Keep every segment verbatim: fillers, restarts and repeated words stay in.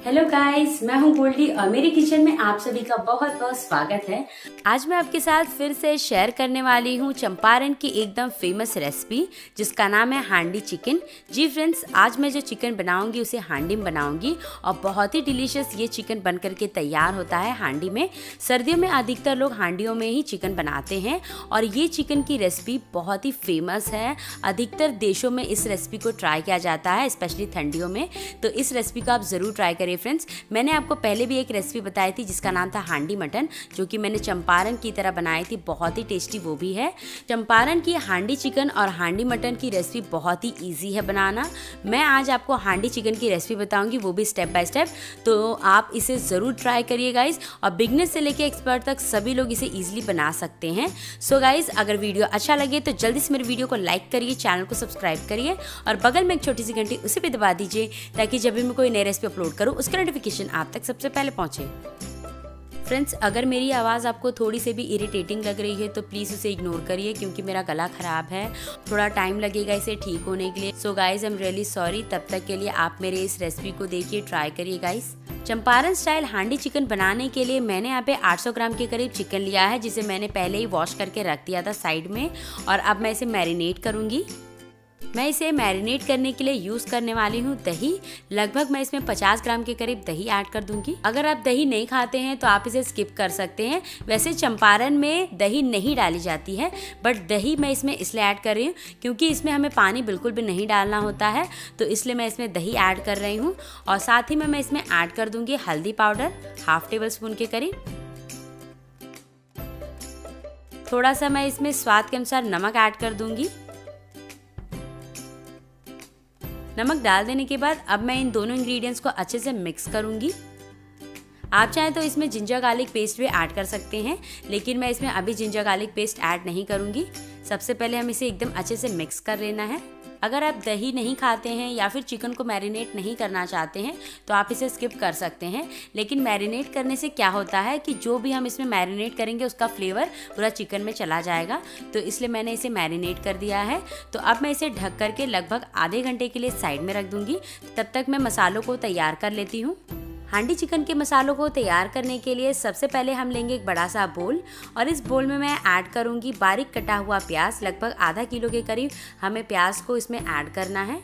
Hello guys, मैं हूं गोल्डी और मेरे किचन में आप सभी का बहुत बहुत स्वागत है। आज मैं आपके साथ फिर से शेयर करने वाली हूं चंपारण की एकदम फेमस रेसिपी जिसका नाम है हांडी चिकन। जी फ्रेंड्स, आज मैं जो चिकन बनाऊंगी उसे हांडी में बनाऊंगी और बहुत ही डिलीशियस ये चिकन बन करके तैयार होता है हांडी में। सर्दियों में अधिकतर लोग हांडियों में ही चिकन बनाते हैं और ये चिकन की रेसिपी बहुत ही फेमस है। अधिकतर देशों में इस रेसिपी को ट्राई किया जाता है, स्पेशली ठंडियों में। तो इस रेसिपी को आप ज़रूर ट्राई करिए फ्रेंड्स। मैंने आपको पहले भी एक रेसिपी बताई थी जिसका नाम था हांडी मटन, जो कि मैंने चंपारण की तरह बनाई थी, बहुत ही टेस्टी वो भी है। चंपारण की हांडी चिकन और हांडी मटन की रेसिपी बहुत ही इजी है बनाना। मैं आज आपको हांडी चिकन की रेसिपी बताऊंगी, वो भी स्टेप बाय स्टेप, तो आप इसे ज़रूर ट्राई करिए गाइज। और बिगनर से लेके एक्सपर्ट तक सभी लोग इसे ईजिली बना सकते हैं। सो गाइज, अगर वीडियो अच्छा लगे तो जल्दी से मेरे वीडियो को लाइक करिए, चैनल को सब्सक्राइब करिए और बगल में एक छोटी सी घंटी उसे भी दबा दीजिए ताकि जब भी मैं कोई नई रेसिपी अपलोड करूँ उसका नोटिफिकेशन आप तक सबसे पहले पहुंचे। फ्रेंड्स, अगर मेरी आवाज़ आपको थोड़ी सी भी इरिटेटिंग लग रही है तो प्लीज़ उसे इग्नोर करिए क्योंकि मेरा गला ख़राब है, थोड़ा टाइम लगेगा इसे ठीक होने के लिए। So guys, I am really sorry. तब तक के लिए आप मेरे इस रेसिपी को देखिए, ट्राई करिए guys. Champaran style handi chicken बनाने के लिए मैंने यहाँ पे आठ सौ ग्राम के करीब चिकन लिया है, जिसे मैंने पहले ही वॉश करके रख दिया था साइड में। और अब मैं इसे मैरिनेट करूँगी। मैं इसे मैरिनेट करने के लिए यूज़ करने वाली हूँ दही। लगभग मैं इसमें पचास ग्राम के करीब दही ऐड कर दूंगी। अगर आप दही नहीं खाते हैं तो आप इसे स्किप कर सकते हैं। वैसे चंपारण में दही नहीं डाली जाती है, बट दही मैं इसमें इसलिए ऐड कर रही हूँ क्योंकि इसमें हमें पानी बिल्कुल भी नहीं डालना होता है, तो इसलिए मैं इसमें दही ऐड कर रही हूँ। और साथ ही में मैं इसमें ऐड कर दूंगी हल्दी पाउडर हाफ टेबल स्पून के करीब। थोड़ा सा मैं इसमें स्वाद के अनुसार नमक ऐड कर दूंगी। नमक डाल देने के बाद अब मैं इन दोनों इंग्रेडिएंट्स को अच्छे से मिक्स करूंगी। आप चाहें तो इसमें जिंजर गार्लिक पेस्ट भी ऐड कर सकते हैं, लेकिन मैं इसमें अभी जिंजर गार्लिक पेस्ट ऐड नहीं करूंगी। सबसे पहले हम इसे एकदम अच्छे से मिक्स कर लेना है। अगर आप दही नहीं खाते हैं या फिर चिकन को मैरिनेट नहीं करना चाहते हैं तो आप इसे स्किप कर सकते हैं, लेकिन मैरिनेट करने से क्या होता है कि जो भी हम इसमें मैरिनेट करेंगे उसका फ्लेवर पूरा चिकन में चला जाएगा, तो इसलिए मैंने इसे मैरिनेट कर दिया है। तो अब मैं इसे ढक करके लगभग आधे घंटे के लिए साइड में रख दूंगी। तब तक मैं मसालों को तैयार कर लेती हूँ। हांडी चिकन के मसालों को तैयार करने के लिए सबसे पहले हम लेंगे एक बड़ा सा बोल और इस बोल में मैं ऐड करूंगी बारीक कटा हुआ प्याज। लगभग आधा किलो के करीब हमें प्याज को इसमें ऐड करना है।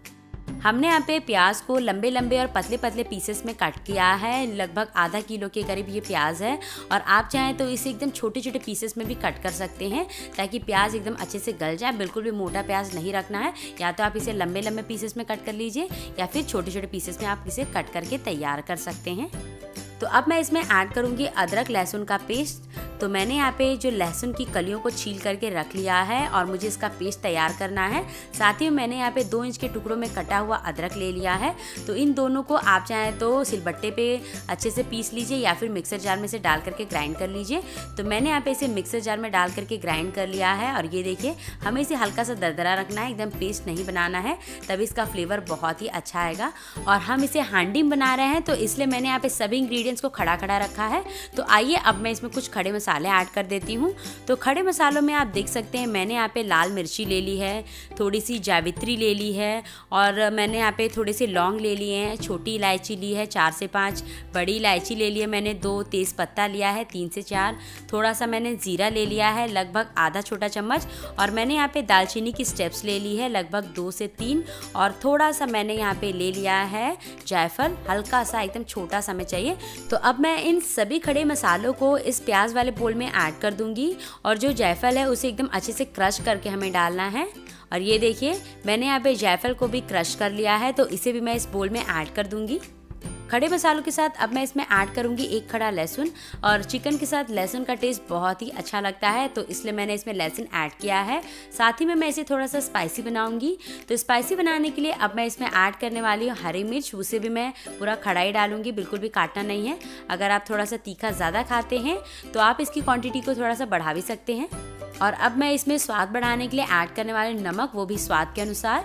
हमने यहाँ पे प्याज को लंबे लंबे और पतले पतले पीसेस में कट किया है। लगभग आधा किलो के करीब ये प्याज है और आप चाहें तो इसे एकदम छोटे छोटे पीसेस में भी कट कर सकते हैं ताकि प्याज एकदम अच्छे से गल जाए। बिल्कुल भी मोटा प्याज नहीं रखना है, या तो आप इसे लंबे लंबे पीसेस में कट कर लीजिए या फिर छोटे छोटे पीसेस में आप इसे कट करके तैयार कर सकते हैं। तो अब मैं इसमें ऐड करूँगी अदरक लहसुन का पेस्ट। तो मैंने यहाँ पे जो लहसुन की कलियों को छील करके रख लिया है और मुझे इसका पेस्ट तैयार करना है। साथ ही मैंने यहाँ पे दो इंच के टुकड़ों में कटा हुआ अदरक ले लिया है। तो इन दोनों को आप चाहें तो सिलबट्टे पे अच्छे से पीस लीजिए या फिर मिक्सर जार में से डाल करके ग्राइंड कर लीजिए। तो मैंने यहाँ पे इसे मिक्सर जार में डाल करके ग्राइंड कर लिया है और ये देखिए, हमें इसे हल्का सा दरदरा रखना है, एकदम पेस्ट नहीं बनाना है, तभी इसका फ्लेवर बहुत ही अच्छा आएगा। और हम इसे हांडी में बना रहे हैं तो इसलिए मैंने यहाँ पे सभी इंग्रेडिएंट्स को खड़ा खड़ा रखा है। तो आइए अब मैं इसमें कुछ खड़े मसाले ऐड कर देती हूँ। तो खड़े मसालों में आप देख सकते हैं मैंने यहाँ पे लाल मिर्ची ले ली है, थोड़ी सी जावित्री ले ली है और मैंने यहाँ पे थोड़े से लौंग ले लिए हैं, छोटी इलायची ली है चार से पाँच, बड़ी इलायची ले ली है मैंने दो, तेज़ पत्ता लिया है तीन से चार, थोड़ा सा मैंने ज़ीरा ले लिया है लगभग आधा छोटा चम्मच, और मैंने यहाँ पे दालचीनी की स्टेप्स ले ली है लगभग दो से तीन, और थोड़ा सा मैंने यहाँ पे ले लिया है जायफल, हल्का सा एकदम छोटा सा में चाहिए। तो अब मैं इन सभी खड़े मसालों को इस प्याज वाले बोल में ऐड कर दूंगी और जो जायफल है उसे एकदम अच्छे से क्रश करके हमें डालना है। और ये देखिए, मैंने यहाँ पे जायफल को भी क्रश कर लिया है, तो इसे भी मैं इस बोल में ऐड कर दूंगी। खड़े मसालों के साथ अब मैं इसमें ऐड करूंगी एक खड़ा लहसुन, और चिकन के साथ लहसुन का टेस्ट बहुत ही अच्छा लगता है तो इसलिए मैंने इसमें लहसुन ऐड किया है। साथ ही में मैं इसे थोड़ा सा स्पाइसी बनाऊंगी। तो स्पाइसी बनाने के लिए अब मैं इसमें ऐड करने वाली हूँ हरी मिर्च, उसे भी मैं पूरा खड़ा ही डालूंगी, बिल्कुल भी काटना नहीं है। अगर आप थोड़ा सा तीखा ज़्यादा खाते हैं तो आप इसकी क्वान्टिटी को थोड़ा सा बढ़ा भी सकते हैं। और अब मैं इसमें स्वाद बढ़ाने के लिए ऐड करने वाले नमक, वो भी स्वाद के अनुसार।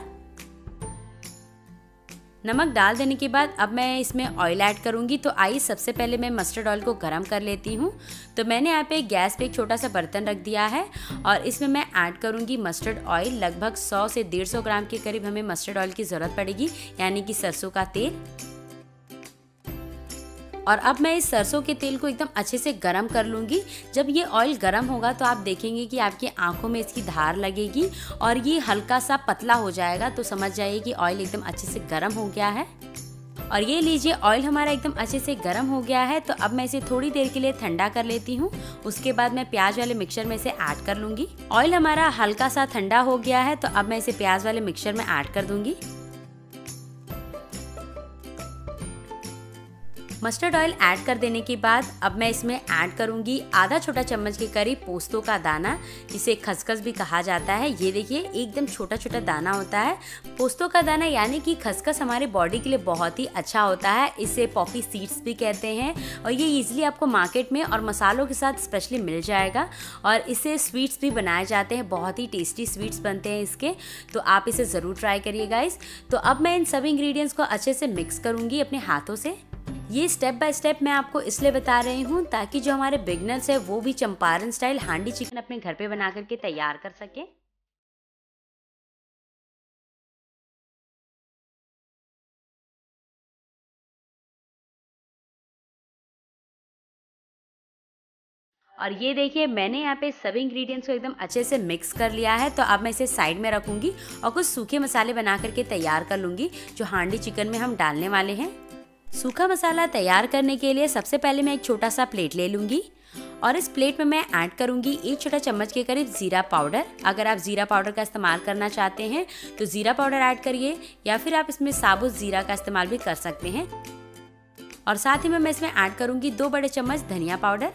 नमक डाल देने के बाद अब मैं इसमें ऑयल ऐड करूंगी। तो आइए सबसे पहले मैं मस्टर्ड ऑयल को गरम कर लेती हूँ। तो मैंने यहाँ पे गैस पे एक छोटा सा बर्तन रख दिया है और इसमें मैं ऐड करूंगी मस्टर्ड ऑयल। लगभग सौ से डेढ़ सौ ग्राम के करीब हमें मस्टर्ड ऑयल की ज़रूरत पड़ेगी, यानी कि सरसों का तेल। और अब मैं इस सरसों के तेल को एकदम अच्छे से गरम कर लूँगी। जब ये ऑयल गरम होगा तो आप देखेंगे कि आपकी आंखों में इसकी धार लगेगी और ये हल्का सा पतला हो जाएगा, तो समझ जाइए कि ऑयल एकदम अच्छे से गरम हो गया है। और ये लीजिए ऑयल हमारा एकदम अच्छे से गरम हो गया है। तो अब मैं इसे थोड़ी देर के लिए ठंडा कर लेती हूँ। उसके बाद मैं प्याज वाले मिक्सचर में इसे ऐड कर लूँगी। ऑयल हमारा हल्का सा ठंडा हो गया है, तो अब मैं इसे प्याज वाले मिक्सचर में ऐड कर दूँगी। मस्टर्ड ऑयल ऐड कर देने के बाद अब मैं इसमें ऐड करूंगी आधा छोटा चम्मच के करीब पोस्तों का दाना, जिसे खसखस भी कहा जाता है। ये देखिए एकदम छोटा छोटा दाना होता है पोस्तों का दाना, यानी कि खसखस हमारे बॉडी के लिए बहुत ही अच्छा होता है। इसे पॉपी सीड्स भी कहते हैं और ये इजीली आपको मार्केट में और मसालों के साथ स्पेशली मिल जाएगा। और इससे स्वीट्स भी बनाए जाते हैं, बहुत ही टेस्टी स्वीट्स बनते हैं इसके, तो आप इसे ज़रूर ट्राई करिए गाइस। तो अब मैं इन सभी इंग्रेडिएंट्स को अच्छे से मिक्स करूँगी अपने हाथों से। ये स्टेप बाय स्टेप मैं आपको इसलिए बता रही हूँ ताकि जो हमारे बिगनर्स है वो भी चंपारण स्टाइल हांडी चिकन अपने घर पे बना करके तैयार कर सके। और ये देखिए मैंने यहाँ पे सभी इंग्रेडिएंट्स को एकदम अच्छे से मिक्स कर लिया है। तो अब मैं इसे साइड में रखूँगी और कुछ सूखे मसाले बना करके तैयार कर लूँगी जो हांडी चिकन में हम डालने वाले हैं। सूखा मसाला तैयार करने के लिए सबसे पहले मैं एक छोटा सा प्लेट ले लूँगी और इस प्लेट में मैं ऐड करूँगी एक छोटा चम्मच के करीब ज़ीरा पाउडर। अगर आप ज़ीरा पाउडर का इस्तेमाल करना चाहते हैं तो ज़ीरा पाउडर ऐड करिए, या फिर आप इसमें साबुत ज़ीरा का इस्तेमाल भी कर सकते हैं। और साथ ही में मैं इसमें ऐड करूँगी दो बड़े चम्मच धनिया पाउडर।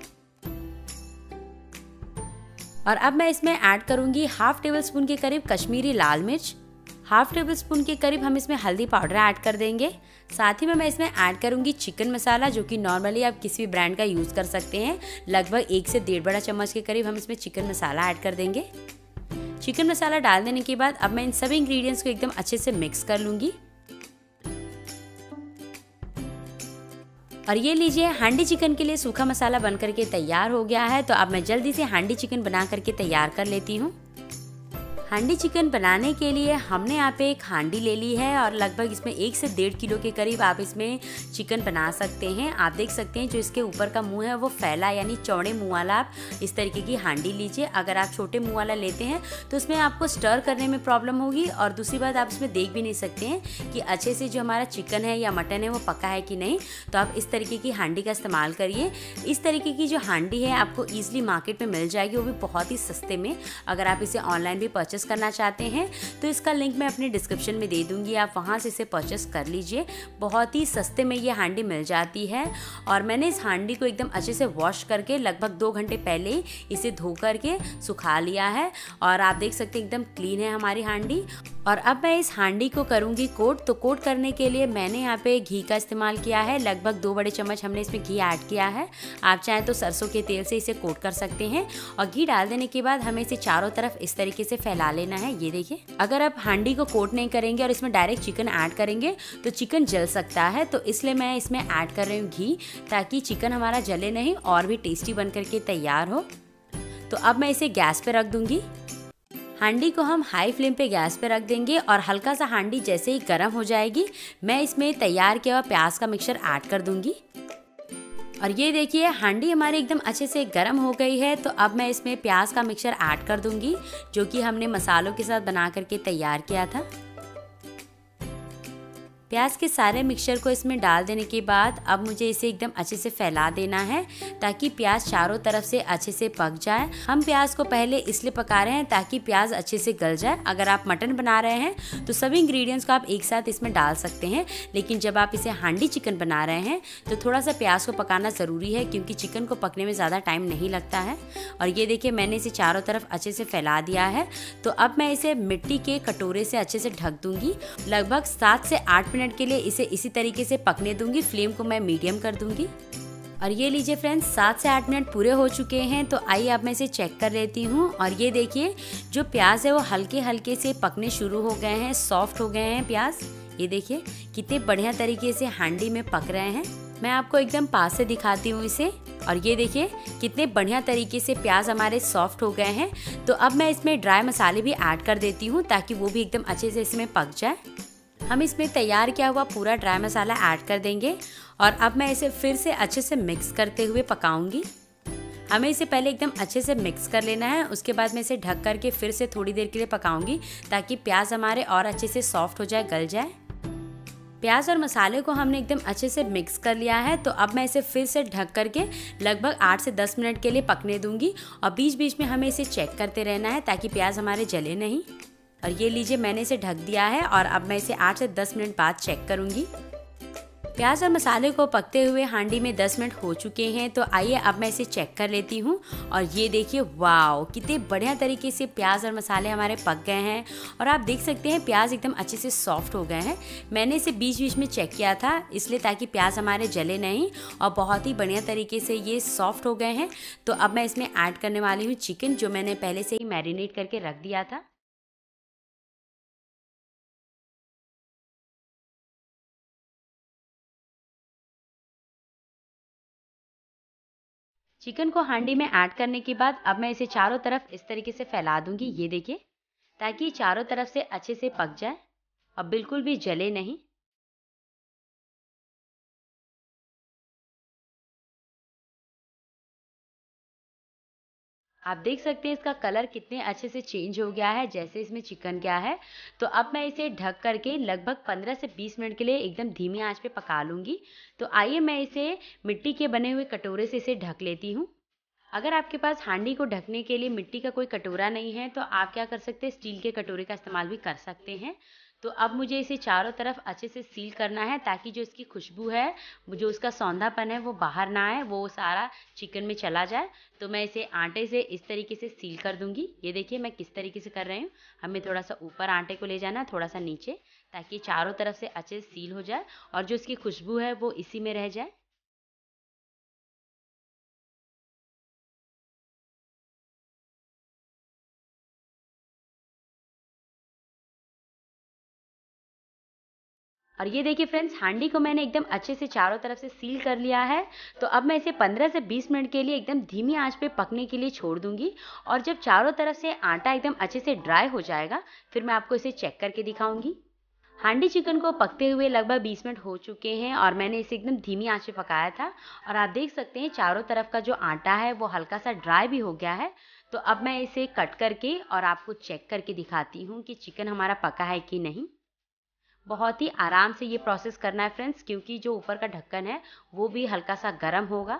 और अब मैं इसमें ऐड करूँगी हाफ टेबल स्पून के करीब कश्मीरी लाल मिर्च। हाफ टेबल स्पून के करीब हम इसमें हल्दी पाउडर ऐड कर देंगे। साथ ही में मैं इसमें ऐड करूंगी चिकन मसाला, जो कि नॉर्मली आप किसी भी ब्रांड का यूज़ कर सकते हैं। लगभग एक से डेढ़ बड़ा चम्मच के करीब हम इसमें चिकन मसाला ऐड कर देंगे। चिकन मसाला डाल देने के बाद अब मैं इन सभी इंग्रेडिएंट्स को एकदम अच्छे से मिक्स कर लूँगी। और ये लीजिए हांडी चिकन के लिए सूखा मसाला बन करके तैयार हो गया है। तो अब मैं जल्दी से हांडी चिकन बना करके तैयार कर लेती हूँ। हांडी चिकन बनाने के लिए हमने यहाँ पे एक हांडी ले ली है और लगभग इसमें एक से डेढ़ किलो के करीब आप इसमें चिकन बना सकते हैं। आप देख सकते हैं जो इसके ऊपर का मुंह है वो फैला, यानी चौड़े मुंह वाला आप इस तरीके की हांडी लीजिए। अगर आप छोटे मुंह वाला लेते हैं तो उसमें आपको स्टर करने में प्रॉब्लम होगी, और दूसरी बात आप इसमें देख भी नहीं सकते हैं कि अच्छे से जो हमारा चिकन है या मटन है वो पका है कि नहीं। तो आप इस तरीके की हांडी का इस्तेमाल करिए। इस तरीके की जो हांडी है आपको ईजिली मार्केट में मिल जाएगी, वो भी बहुत ही सस्ते में। अगर आप इसे ऑनलाइन भी परचेस करना चाहते हैं तो इसका लिंक मैं अपने डिस्क्रिप्शन में दे दूंगी, आप वहां से इसे परचेस कर लीजिए। बहुत ही सस्ते में ये हांडी मिल जाती है। और मैंने इस हांडी को एकदम अच्छे से वॉश करके लगभग दो घंटे पहले ही इसे धो करके सुखा लिया है, और आप देख सकते हैं एकदम क्लीन है हमारी हांडी। और अब मैं इस हांडी को करूंगी कोट। तो कोट करने के लिए मैंने यहाँ पे घी का इस्तेमाल किया है। लगभग दो बड़े चम्मच हमने इसमें घी ऐड किया है। आप चाहें तो सरसों के तेल से इसे कोट कर सकते हैं। और घी डाल देने के बाद हमें इसे चारों तरफ इस तरीके से फैला लेना है। ये देखिए, अगर आप हांडी को कोट नहीं करेंगे और इसमें डायरेक्ट चिकन ऐड करेंगे तो चिकन जल सकता है। तो इसलिए मैं इसमें ऐड कर रही हूँ घी, ताकि चिकन हमारा जले नहीं और भी टेस्टी बन करके तैयार हो। तो अब मैं इसे गैस पे रख दूंगी। हांडी को हम हाई फ्लेम पे गैस पे रख देंगे और हल्का सा हांडी जैसे ही गर्म हो जाएगी मैं इसमें तैयार किया हुआ प्याज का मिक्सचर ऐड कर दूंगी। और ये देखिए हांडी हमारी एकदम अच्छे से गर्म हो गई है। तो अब मैं इसमें प्याज का मिक्सचर ऐड कर दूंगी, जो कि हमने मसालों के साथ बना करके तैयार किया था। प्याज के सारे मिक्सचर को इसमें डाल देने के बाद अब मुझे इसे एकदम अच्छे से फैला देना है, ताकि प्याज चारों तरफ से अच्छे से पक जाए। हम प्याज को पहले इसलिए पका रहे हैं ताकि प्याज अच्छे से गल जाए। अगर आप मटन बना रहे हैं तो सभी इंग्रेडिएंट्स को आप एक साथ इसमें डाल सकते हैं, लेकिन जब आप इसे हांडी चिकन बना रहे हैं तो थोड़ा सा प्याज को पकाना ज़रूरी है, क्योंकि चिकन को पकने में ज़्यादा टाइम नहीं लगता है। और ये देखिए मैंने इसे चारों तरफ अच्छे से फैला दिया है। तो अब मैं इसे मिट्टी के कटोरे से अच्छे से ढक दूंगी। लगभग सात से आठ मिनट के लिए इसे इसी तरीके से पकने दूंगी। फ्लेम को मैं मीडियम कर दूंगी। और ये लीजिए फ्रेंड्स, सात से आठ मिनट पूरे हो चुके हैं। तो आइए अब मैं इसे चेक कर लेती हूँ। और ये देखिए जो प्याज है वो हल्के हल्के से पकने शुरू हो गए हैं, सॉफ्ट हो गए हैं प्याज। ये देखिए कितने बढ़िया तरीके से हांडी में पक रहे हैं। मैं आपको एकदम पास से दिखाती हूँ इसे। और ये देखिए कितने बढ़िया तरीके से प्याज हमारे सॉफ्ट हो गए हैं। तो अब मैं इसमें ड्राई मसाले भी ऐड कर देती हूँ, ताकि वो भी एकदम अच्छे से इसमें पक जाए। हम इसमें तैयार किया हुआ पूरा ड्राई मसाला ऐड कर देंगे और अब मैं इसे फिर से अच्छे से मिक्स करते हुए पकाऊंगी। हमें इसे पहले एकदम अच्छे से मिक्स कर लेना है, उसके बाद मैं इसे ढक करके फिर से थोड़ी देर के लिए पकाऊंगी ताकि प्याज हमारे और अच्छे से सॉफ्ट हो जाए, गल जाए। प्याज और मसाले को हमने एकदम अच्छे से मिक्स कर लिया है, तो अब मैं इसे फिर से ढक करके लगभग आठ से दस मिनट के लिए पकने दूंगी और बीच बीच में हमें इसे चेक करते रहना है ताकि प्याज हमारे जले नहीं। और ये लीजिए, मैंने इसे ढक दिया है और अब मैं इसे आठ से दस मिनट बाद चेक करूंगी। प्याज और मसाले को पकते हुए हांडी में दस मिनट हो चुके हैं, तो आइए अब मैं इसे चेक कर लेती हूँ। और ये देखिए, वाओ, कितने बढ़िया तरीके से प्याज और मसाले हमारे पक गए हैं और आप देख सकते हैं प्याज एकदम अच्छे से सॉफ्ट हो गए हैं। मैंने इसे बीच बीच में चेक किया था इसलिए ताकि प्याज हमारे जले नहीं, और बहुत ही बढ़िया तरीके से ये सॉफ्ट हो गए हैं। तो अब मैं इसमें ऐड करने वाली हूँ चिकन, जो मैंने पहले से ही मैरिनेट करके रख दिया था। चिकन को हांडी में ऐड करने के बाद अब मैं इसे चारों तरफ इस तरीके से फैला दूंगी, ये देखिए, ताकि चारों तरफ से अच्छे से पक जाए और बिल्कुल भी जले नहीं। आप देख सकते हैं इसका कलर कितने अच्छे से चेंज हो गया है जैसे इसमें चिकन गया है। तो अब मैं इसे ढक करके लगभग पंद्रह से बीस मिनट के लिए एकदम धीमी आंच पे पका लूँगी। तो आइए मैं इसे मिट्टी के बने हुए कटोरे से इसे ढक लेती हूँ। अगर आपके पास हांडी को ढकने के लिए मिट्टी का कोई कटोरा नहीं है तो आप क्या कर सकते हैं, स्टील के कटोरे का इस्तेमाल भी कर सकते हैं। तो अब मुझे इसे चारों तरफ अच्छे से सील करना है ताकि जो इसकी खुशबू है, जो उसका सौंधापन है, वो बाहर ना आए, वो सारा चिकन में चला जाए। तो मैं इसे आटे से इस तरीके से सील कर दूंगी। ये देखिए मैं किस तरीके से कर रही हूँ। हमें थोड़ा सा ऊपर आटे को ले जाना है, थोड़ा सा नीचे, ताकि चारों तरफ से अच्छे से सील हो जाए और जो इसकी खुशबू है वो इसी में रह जाए। और ये देखिए फ्रेंड्स, हांडी को मैंने एकदम अच्छे से चारों तरफ से सील कर लिया है। तो अब मैं इसे पंद्रह से बीस मिनट के लिए एकदम धीमी आंच पे पकने के लिए छोड़ दूंगी। और जब चारों तरफ से आटा एकदम अच्छे से ड्राई हो जाएगा, फिर मैं आपको इसे चेक करके दिखाऊंगी। हांडी चिकन को पकते हुए लगभग बीस मिनट हो चुके हैं और मैंने इसे एकदम धीमी आंच पे पकाया था। और आप देख सकते हैं चारों तरफ का जो आटा है वो हल्का सा ड्राई भी हो गया है। तो अब मैं इसे कट करके और आपको चेक करके दिखाती हूँ कि चिकन हमारा पका है कि नहीं। बहुत ही आराम से ये प्रोसेस करना है फ्रेंड्स, क्योंकि जो ऊपर का ढक्कन है वो भी हल्का सा गर्म होगा।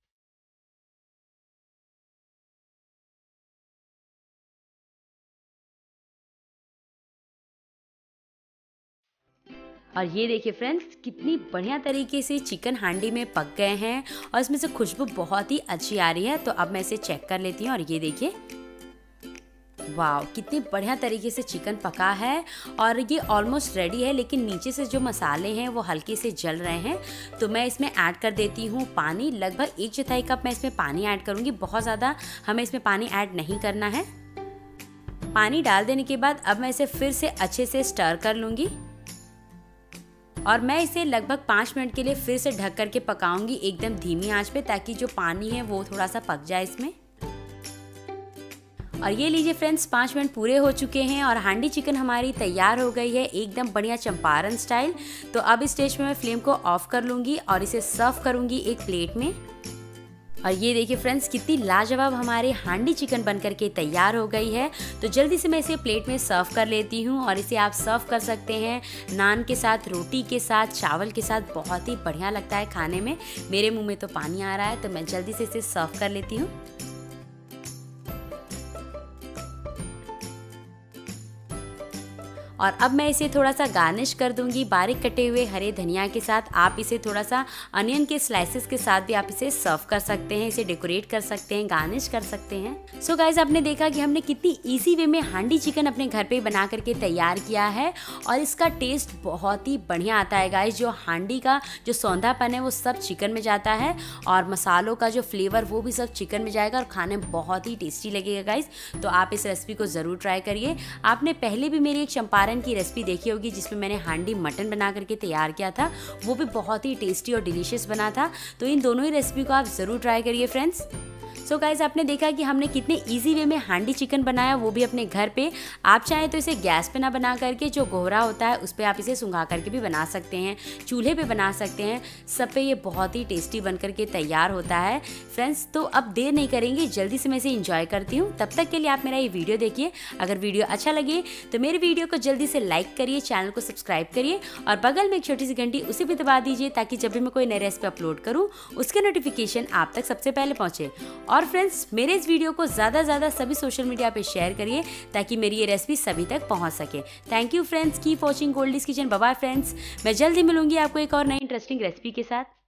और ये देखिए फ्रेंड्स, कितनी बढ़िया तरीके से चिकन हांडी में पक गए हैं और इसमें से खुशबू बहुत ही अच्छी आ रही है। तो अब मैं इसे चेक कर लेती हूँ और ये देखिए, वाह, कितनी बढ़िया तरीके से चिकन पका है और ये ऑलमोस्ट रेडी है। लेकिन नीचे से जो मसाले हैं वो हल्के से जल रहे हैं। तो मैं इसमें ऐड कर देती हूँ पानी। लगभग एक चौथाई कप मैं इसमें पानी ऐड करूँगी। बहुत ज़्यादा हमें इसमें पानी ऐड नहीं करना है। पानी डाल देने के बाद अब मैं इसे फिर से अच्छे से स्टर कर लूँगी और मैं इसे लगभग पाँच मिनट के लिए फिर से ढक करके पकाऊंगी एकदम धीमी आंच पे, ताकि जो पानी है वो थोड़ा सा पक जाए इसमें। और ये लीजिए फ्रेंड्स, पाँच मिनट पूरे हो चुके हैं और हांडी चिकन हमारी तैयार हो गई है एकदम बढ़िया चंपारण स्टाइल। तो अब इस स्टेज में मैं फ्लेम को ऑफ कर लूँगी और इसे सर्व करूँगी एक प्लेट में। और ये देखिए फ्रेंड्स, कितनी लाजवाब हमारी हांडी चिकन बन करके तैयार हो गई है। तो जल्दी से मैं इसे प्लेट में सर्व कर लेती हूँ और इसे आप सर्व कर सकते हैं नान के साथ, रोटी के साथ, चावल के साथ। बहुत ही बढ़िया लगता है खाने में। मेरे मुंह में तो पानी आ रहा है, तो मैं जल्दी से इसे सर्व कर लेती हूँ। और अब मैं इसे थोड़ा सा गार्निश कर दूंगी बारीक कटे हुए हरे धनिया के साथ। आप इसे थोड़ा सा अनियन के स्लाइसेस के साथ भी आप इसे सर्व कर सकते हैं, इसे डेकोरेट कर सकते हैं, गार्निश कर सकते हैं। सो गाइज, आपने देखा कि हमने कितनी इजी वे में हांडी चिकन अपने घर पे बना करके तैयार किया है और इसका टेस्ट बहुत ही बढ़िया आता है गाइज। जो हांडी का जो सौंधापन है वो सब चिकन में जाता है और मसालों का जो फ्लेवर वो भी सब चिकन में जाएगा और खाने में बहुत ही टेस्टी लगेगा गाइज। तो आप इस रेसिपी को ज़रूर ट्राई करिए। आपने पहले भी मेरी एक चंपारण की रेसिपी देखी होगी जिसमें मैंने हांडी मटन बना करके तैयार किया था, वो भी बहुत ही टेस्टी और डिलीशियस बना था। तो इन दोनों ही रेसिपी को आप ज़रूर ट्राई करिए फ्रेंड्स। सो गाइस, आपने देखा कि हमने कितने इजी वे में हांडी चिकन बनाया, वो भी अपने घर पे। आप चाहें तो इसे गैस पे ना बना करके जो गोहरा होता है उस पर आप इसे सुंघा करके भी बना सकते हैं, चूल्हे पे बना सकते हैं, सब पे ये बहुत ही टेस्टी बन करके तैयार होता है फ्रेंड्स। तो अब देर नहीं करेंगे, जल्दी से मैं इसे इंजॉय करती हूँ। तब तक के लिए आप मेरा ये वीडियो देखिए। अगर वीडियो अच्छा लगे तो मेरे वीडियो को जल्दी से लाइक करिए, चैनल को सब्सक्राइब करिए और बगल में एक छोटी सी घंटी उसे भी दबा दीजिए, ताकि जब भी मैं कोई नई रेसिपी अपलोड करूँ उसके नोटिफिकेशन आप तक सबसे पहले पहुंचे। और फ्रेंड्स, मेरे इस वीडियो को ज़्यादा से ज़्यादा सभी सोशल मीडिया पे शेयर करिए, ताकि मेरी ये रेसिपी सभी तक पहुंच सके। Thank you friends, keep watching Goldie's kitchen. Bye bye friends, मैं जल्दी मिलूंगी आपको एक और नई इंटरेस्टिंग रेसिपी के साथ।